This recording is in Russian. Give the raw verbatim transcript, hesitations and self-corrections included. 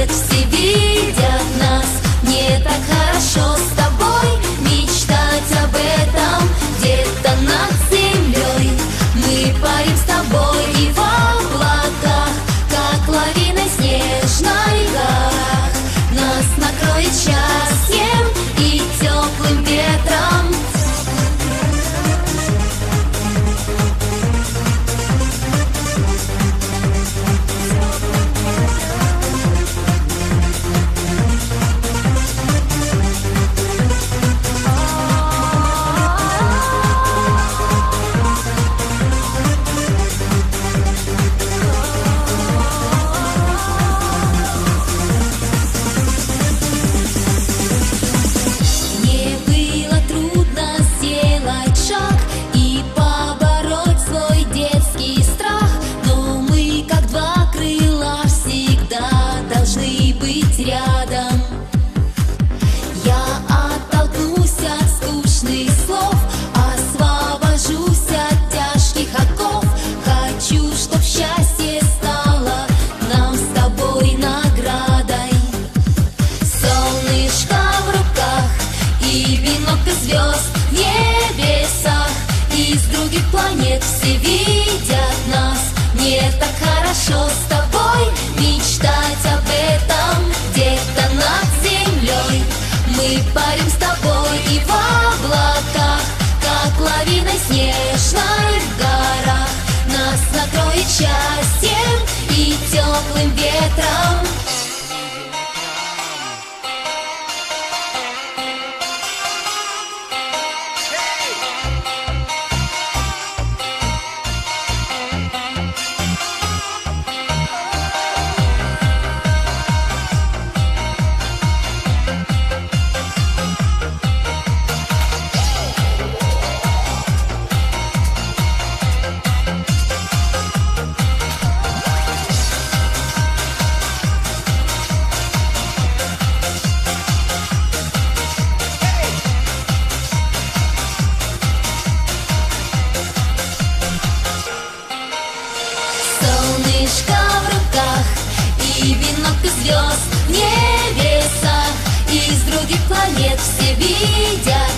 планет все видят нас. Мне так хорошо с тобой мечтать об этом. Где-то над землей мы парим с тобой и в облаках, как лавиной снежной горах. Нас накроет счастьем и теплым ветром. Рядом я оттолкнусь от скучных слов, освобожусь от тяжких оков. Хочу, чтоб счастье стало нам с тобой наградой. Солнышко в руках и бинокль звезд в небесах. Из других планет все видят нас. Мне так хорошо с тобой мечтать об этом. Где-то над землей мы парим с тобой и в облаках, как лавиной снежной в горах. Нас накроет счастьем и теплым ветром. Солнышко в руках и бинокль звезд в небесах. Из других планет все видят